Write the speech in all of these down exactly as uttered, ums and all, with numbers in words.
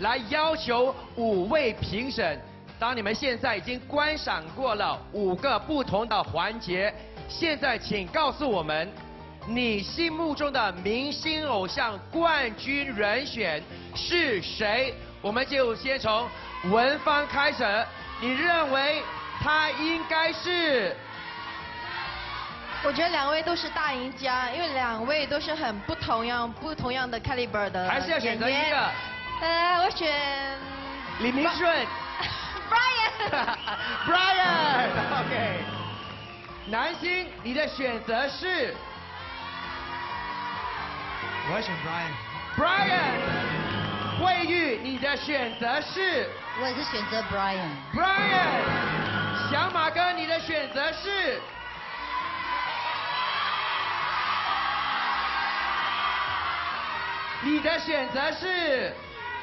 来要求五位评审。当你们现在已经观赏过了五个不同的环节，现在请告诉我们，你心目中的明星偶像冠军人选是谁？我们就先从文芳开始，你认为他应该是？ 我觉得两位都是大赢家，因为两位都是很不同样、不同样的 caliber 的演员。 还是要选择一个？ 呃，我选李明顺。 Brian。 Brian。OK。南星，你的选择是？ 我要选 Brian。Brian。惠玉，你的选择是？ 我也是选择 Brian。 Brian。小马哥，你的选择是？你的选择是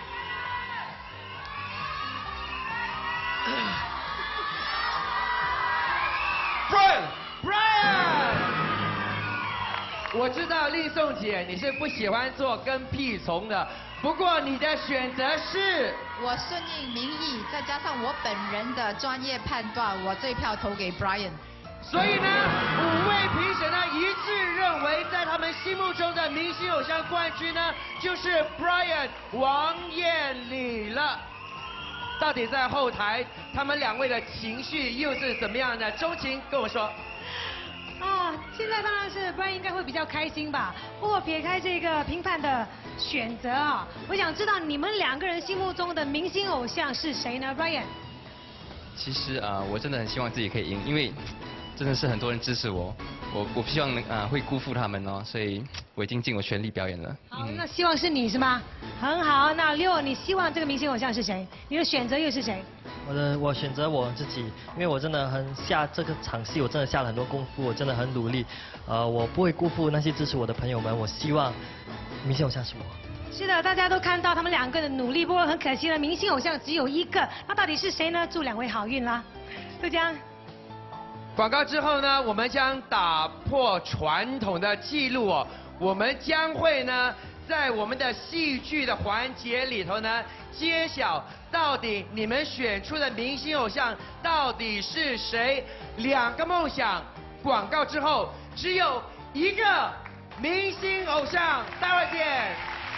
Brian Brian。我知道丽颂姐你是不喜欢做跟屁虫的，不过你的选择是？ 我顺应民意，再加上我本人的专业判断，我这一票投给 Brian。 所以呢，五位评审呢一致认为，在他们心目中的明星偶像冠军呢，就是 Brian 王彦礼了。到底在后台，他们两位的情绪又是怎么样呢？钟情跟我说。 啊，现在当然是 Brian 应该会比较开心吧。不过撇开这个评判的选择啊，我想知道你们两个人心目中的明星偶像是谁呢 ？Brian。 其实啊、呃，我真的很希望自己可以赢，因为。真的是很多人支持我，我我不希望能啊、呃、会辜负他们哦，所以我已经尽我全力表演了。 好，嗯、那希望是你是吗？很好，那六，你希望这个明星偶像是谁？你的选择又是谁？ 我的我选择我自己，因为我真的很下这个场戏，我真的下了很多功夫，我真的很努力，呃，我不会辜负那些支持我的朋友们，我希望明星偶像是我。 是的，大家都看到他们两个的努力，不过很可惜了，明星偶像只有一个，那到底是谁呢？祝两位好运啦，豆浆。 广告之后呢，我们将打破传统的记录哦，我们将会呢，在我们的戏剧的环节里头呢，揭晓到底你们选出的明星偶像到底是谁。两个梦想，广告之后只有一个明星偶像，待会儿见。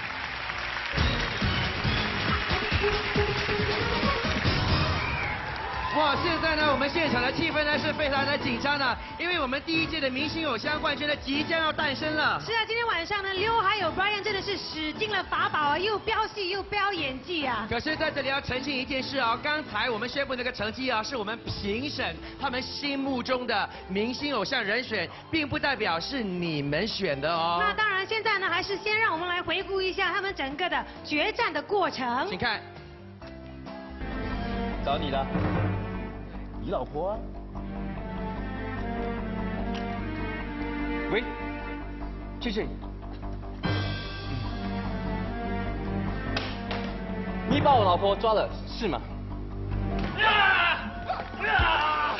哇，现在呢，我们现场的气氛呢是非常的紧张的，因为我们第一届的明星偶像冠军呢即将要诞生了。 是啊，今天晚上呢，溜还有 Brian 真的是使尽了法宝啊，又飙戏又飙演技啊。 可是在这里要澄清一件事啊，刚才我们宣布那个成绩啊，是我们评审他们心目中的明星偶像人选，并不代表是你们选的哦。 那当然，现在呢，还是先让我们来回顾一下他们整个的决战的过程。 请看， 找你了。你老婆啊？喂，去这里。你把我老婆抓了是吗？啊啊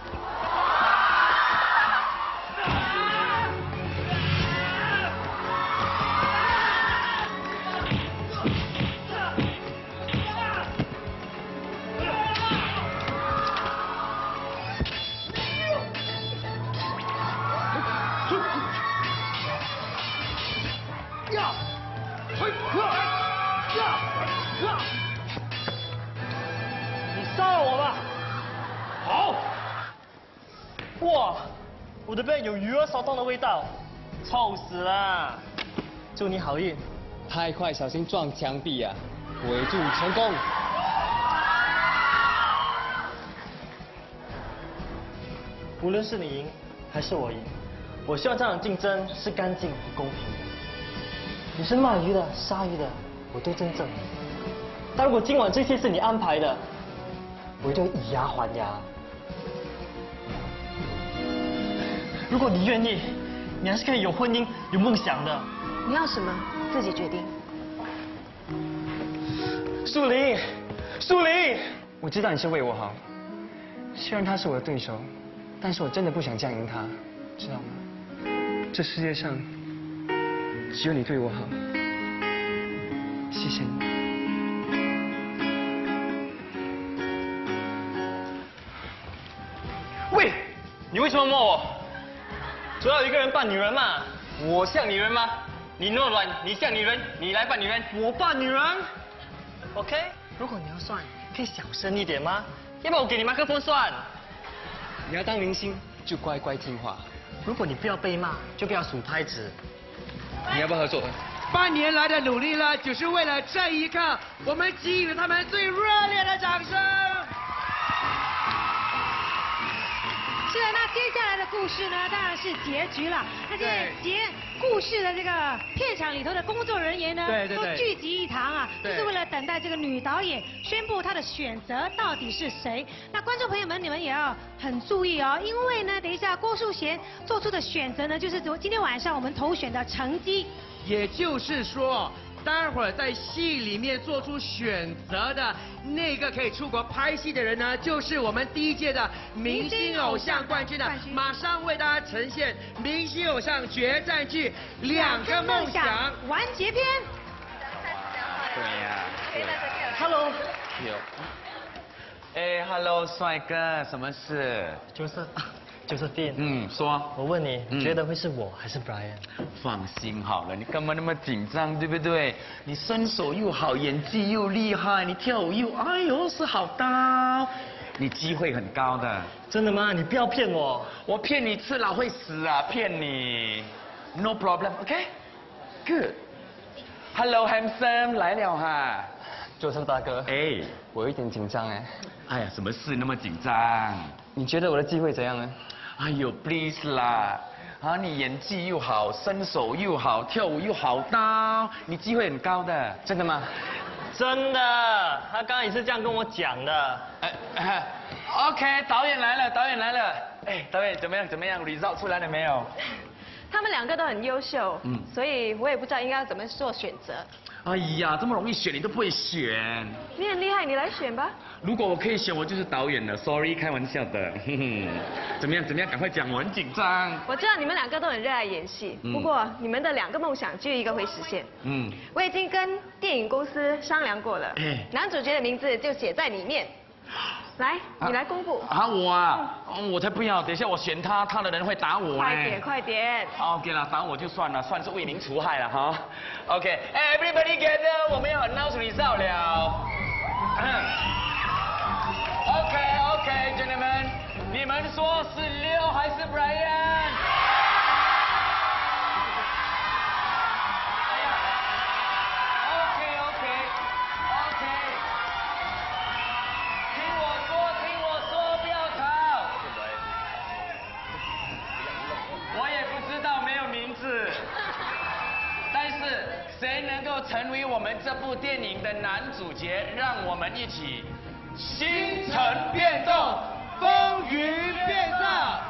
你杀了我吧！ 好。 哇，我的背有鱼儿烧烫的味道，臭死了！祝你好运。 太快，小心撞墙壁啊！我祝你成功。 无论是你赢还是我赢，我希望这场竞争是干净和公平的。你是卖鱼的、杀鱼的，我都尊重。但如果今晚这些是你安排的，我一定会以牙还牙。如果你愿意，你还是可以有婚姻、有梦想的。 你要什么自己决定。 树林，树林， 我知道你是为我好，虽然他是我的对手，但是我真的不想降赢他，知道吗？这世界上只有你对我好，谢谢你。 你为什么摸我？ 总要有一个人扮女人嘛。 我像女人吗？你那么软，你像女人，你来扮女人。 我扮女人 ？OK， 如果你要算，可以小声一点吗？要不然我给你麦克风算。 你要当明星就乖乖听话。 如果你不要被骂，就不要数拍子。 你要不要合作？ 半年来的努力呢，就是为了这一刻，我们给予他们最热烈的掌声。 是的，那接下来的故事呢，当然是结局了。那现在结故事的这个片场里头的工作人员呢， 对对对都聚集一堂啊，就对是为了等待这个女导演宣布她的选择到底是谁。那观众朋友们，你们也要很注意哦，因为呢，等一下郭树贤做出的选择呢，就是昨今天晚上我们投选的成绩。 也就是说，待会儿在戏里面做出选择的那个可以出国拍戏的人呢，就是我们第一届的明星偶像冠军的。马上为大家呈现明星偶像决战剧《两个梦想》 完结篇。 对呀、对。 Hello， 有。哎 ，Hello， 帅哥，什么事？ 就是。Josephine， 嗯，说。 我问你， 嗯你觉得会是我还是 Brian？ 放心好了，你干嘛那么紧张，对不对？你身手又好，演技又厉害，你跳舞又，哎呦是好刀，你机会很高的。 真的吗？你不要骗我。 我骗你吃了会死啊，骗你。No problem，OK？Good。Hello handsome， 来了哈。 Joseph大哥， 哎， 我有一点紧张哎。 哎呀，什么事那么紧张？ 你觉得我的机会怎样呢？ 哎呦 ，please 啦，啊，你演技又好，身手又好，跳舞又好刀，你机会很高的， 真的吗？ 真的，他刚刚也是这样跟我讲的。 哎、呃、，OK， 导演来了，导演来了，哎，导演怎么样？怎么样 ？result 出来了没有？ 他们两个都很优秀， 嗯， 所以我也不知道应该要怎么做选择。 哎呀，这么容易选你都不会选。 你很厉害，你来选吧。 如果我可以选，我就是导演了。Sorry， 开玩笑的。哼哼，怎么样？怎么样？赶快讲，我很紧张。 我知道你们两个都很热爱演戏， 嗯、 不过你们的两个梦想就一个会实现。 嗯， 我已经跟电影公司商量过了， 哎， 男主角的名字就写在里面。来，你来公布。 啊，我啊，嗯、我才不要！等一下我选他，他的人会打我。 快点，快点。 OK 了，打我就算了，算是为民除害了哈。OK，Everybody gather， 我们要 announce result 了。OK，OK，gentlemen， 你们说是六还是 Brian？OK，OK，OK。听我说，听我说，不要吵。我也不知道，没有名字。但是谁能够成为我们这部电影的男主角？让我们一起星辰变动，风云变色。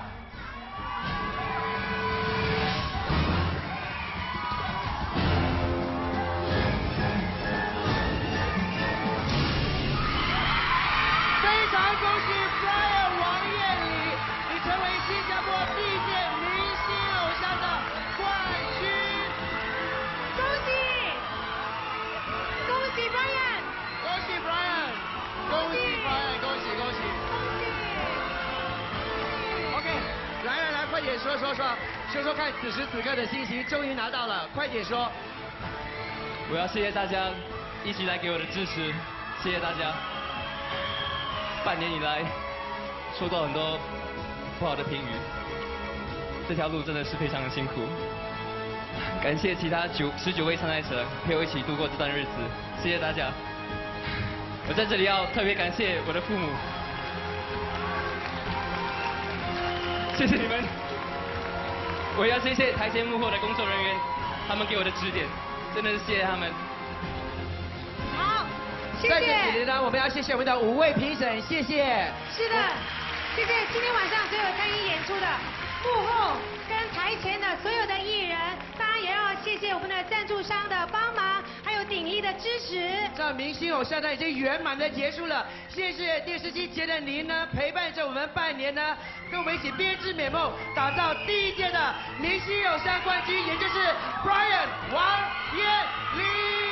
非常恭喜 Brian 王彦礼，你成为新加坡第一届明星偶像的冠军。 恭喜，恭喜 Brian， 恭喜 Brian， 恭喜 Brian， 恭喜恭喜。 OK， 来来来，快点说说说，说说看此时此刻的心情，终于拿到了，快点说。 我要谢谢大家一直来给我的支持，谢谢大家。半年以来，收到很多不好的评语，这条路真的是非常的辛苦。感谢其他九十九位参赛者陪我一起度过这段日子，谢谢大家。我在这里要特别感谢我的父母，谢谢你们。我也要谢谢台前幕后的工作人员，他们给我的指点，真的是谢谢他们。 好，谢在这谢。 里呢，我们要谢谢我们的五位评审，谢谢。 是的，谢谢今天晚上所有参与演出的幕后跟台前的所有的艺人，当然也要谢谢我们的赞助商的帮忙，还有鼎力的支持。 这明星偶像呢已经圆满的结束了，谢谢电视机前的您呢，陪伴着我们半年呢，跟我们一起编织美梦，打造第一届的明星偶像冠军，也就是 Brian 王彦礼。